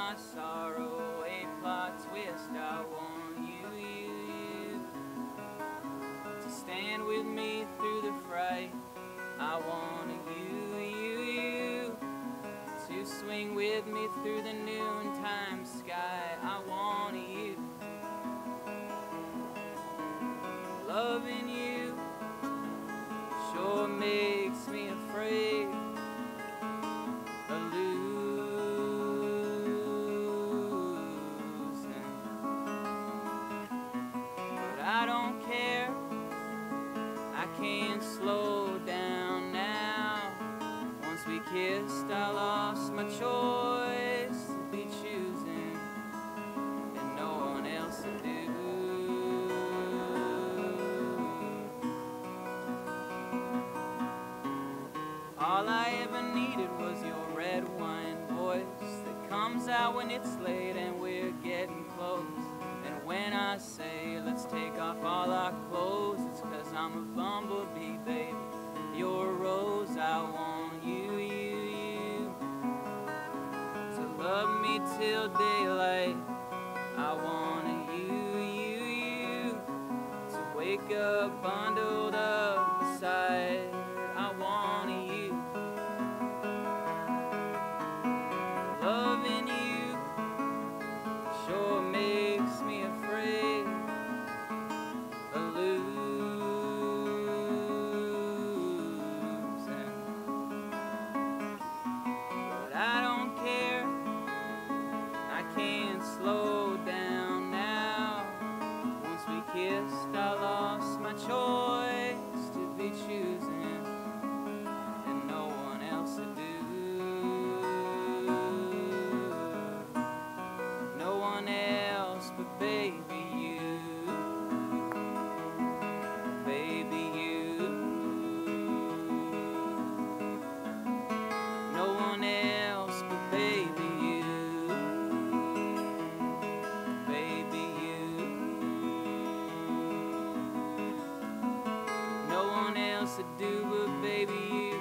my sorrow, a plot twist. I want you to stand with me through the fright. I want you to swing with me through the noontime sky. I want you. Loving you sure makes me afraid of losing, but I don't care. I can't slow down now. Once we kissed, I lost my choice to be choosing, and no one else to do. All I ever needed was your red wine voice that comes out when it's late and we're getting close. And when I say let's take off all our clothes, it's 'cause I'm a bumblebee, baby. You're a rose. I want you to love me till daylight. I want you to wake up bundled up beside. I want you. Loving you sure makes me afraid of losing, but I don't care. I can't slow down now. Once we kissed, I lost my choice to be choosing, and no one else to do. No one else but baby you. Baby you. No one else but baby you. Baby you. No one else to do but baby you.